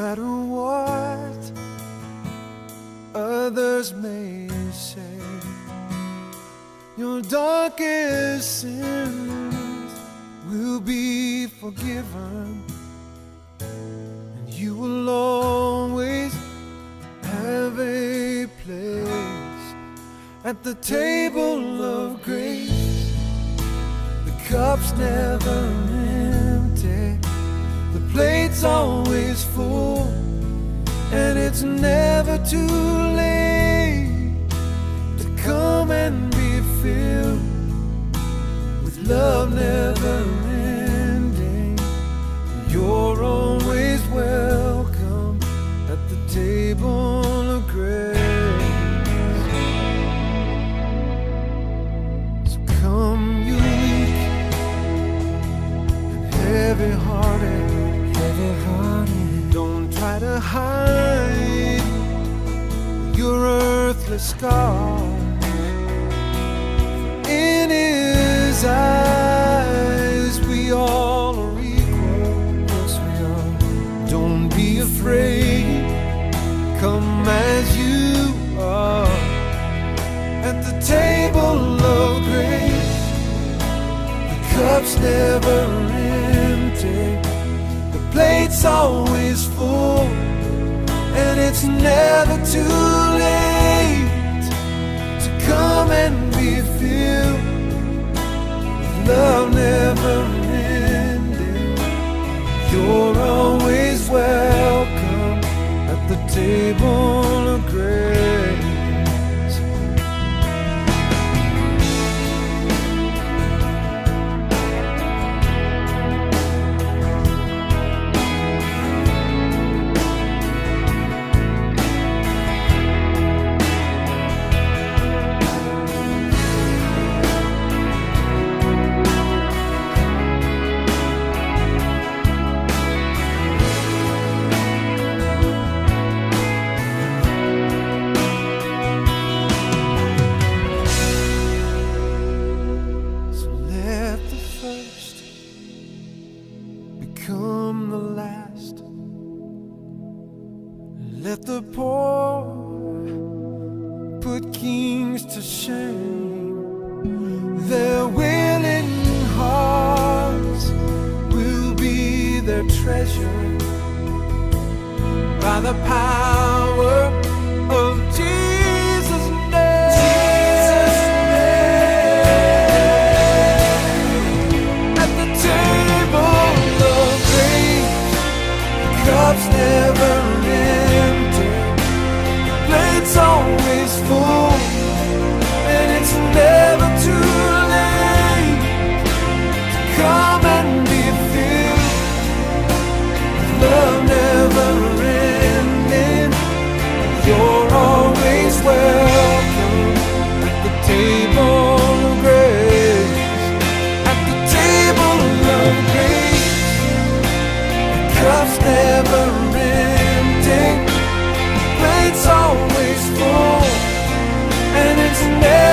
matter what others may say, your darkest sins will be forgiven, and you will always have a place at the table of grace. The cup's never empty, the plate's always full, and it's never too late to come and be filled with love never ending. You're always welcome at the table of grace. So come, you weak and heavy-hearted, don't try to hide your earthly scars. In His eyes we all are equal. Yes, we are. Don't be afraid, come as you are at the table of grace. The cup's never empty, the plate's always full, and it's never too late to come and be filled with love never ending. You're always welcome at the table of grace. Let the poor put kings to shame. Their willing hearts will be their treasure by the power of Jesus' name. At the table of grace, the cup's never it's always full, and it's never too late to come and be filled with love never ending. You're always welcome at the table of grace. At the table of grace, the cup's never ending, the plate's always full, and it's never